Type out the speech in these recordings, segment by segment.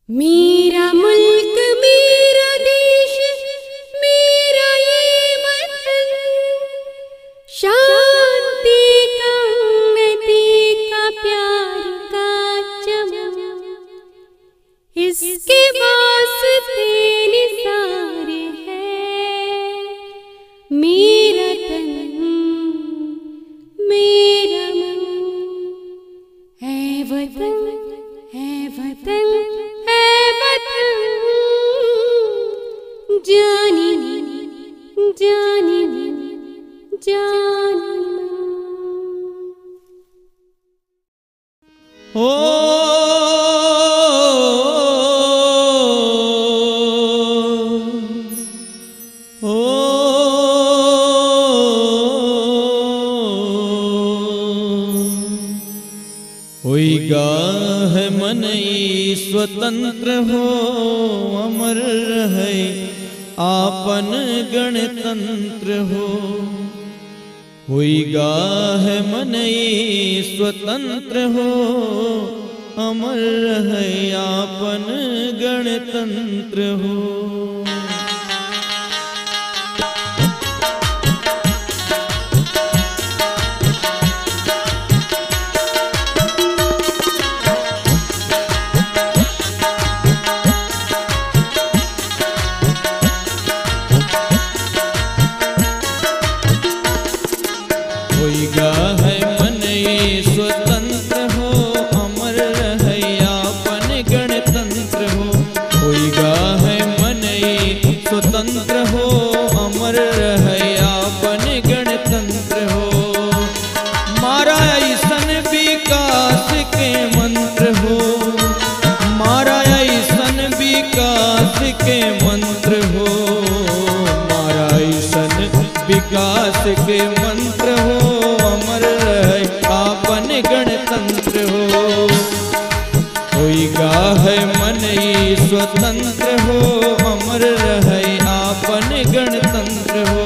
मेरा मुल्क मेरा देश मेरा ये वतन, शांति का उन्नति का प्यार का चमन, इसके वास्ते निसार है मेरा तन मेरा मन। है वतन है वतन जानी जानी जानी ओ होइगा है मन स्वतंत्र हो, अमर है आपन गणतंत्र हो। होइगा है मन स्वतंत्र हो, अमर है आपन गणतंत्र हो। होइगा है मन स्वतंत्र हो, अमर है आपन गणतंत्र हो। होइगा है मन स्वतंत्र हो, अमर है आपन गणतंत्र हो। मारा ऐसन विकास के मंत्र हो, मारा ऐसन विकास के मंत्र हो, मारा ऐसन विकास के मंत्र हो, अमर है आपन गणतंत्र हो। होइगा है मन स्वतंत्र हो, अमर है आपन गणतंत्र हो।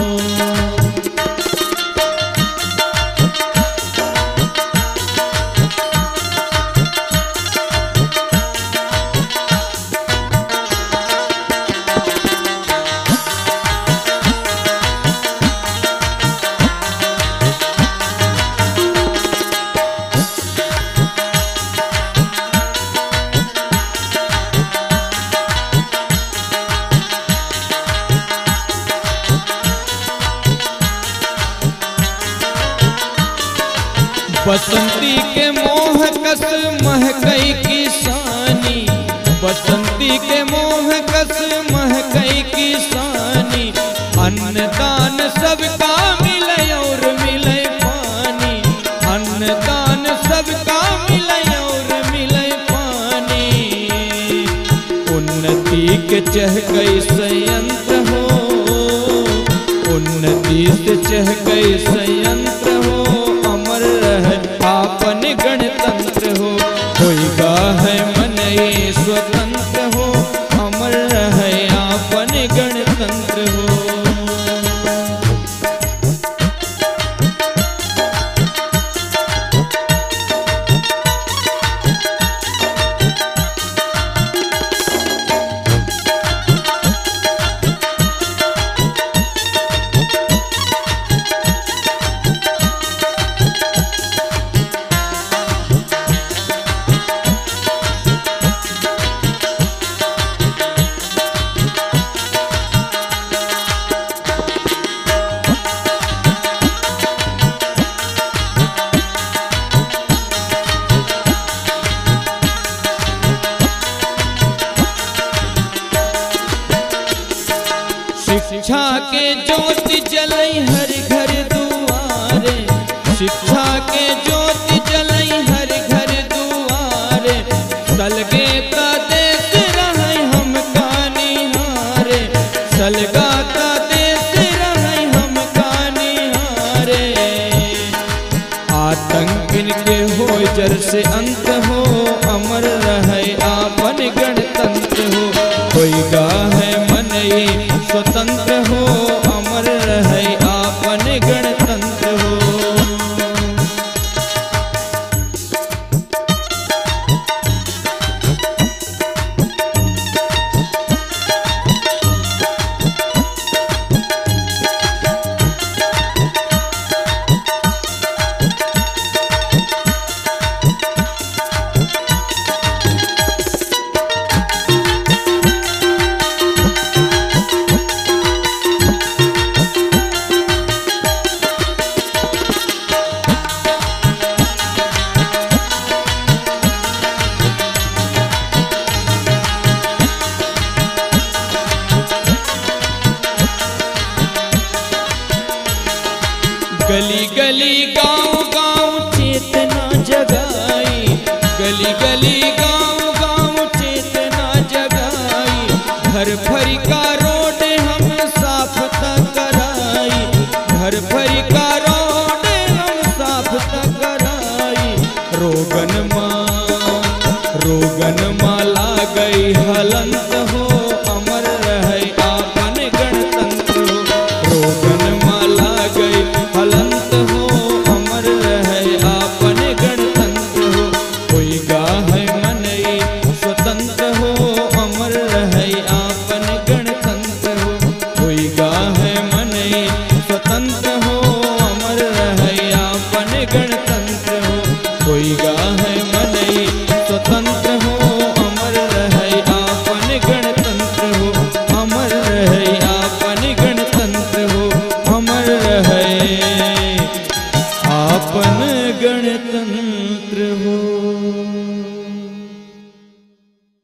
बसंती के मोह कस महकई किसानी, बसंती के मोह कस महकई किसानी। अन्नदान सबका मिले और मिले पानी, अन्नदान सबका मिले और मिले पानी। उन्नति के चहकई संयंत्र हो, उन्नति से चहकई संयंत्र हो, अमर है आपन गणतंत्र हो। होइगा है मन स्वतंत्र हो, अमर है आपन गणतंत्र हो। शिक्षा के ज्योति जलई हर घर दुआरे, शिक्षा के ज्योति जलई हर घर दुआरे। सलगे का देश रहे हम का निहारे, सलगा का देश रहे हम का निहारे। आतंकिन के हो जर से अंत हो, अमर रहे आपन गणतंत्र हो। होइगा है मन स्वतंत्र हो, अमर रहे आपन गणतंत्र हो। गली गली गांव गांव चेतना जगाई, घर भर का रोड हम साफ तक कराई, घर भर का रोड हम साफ तक कराई। रोगन माँ ला गई हलंत हो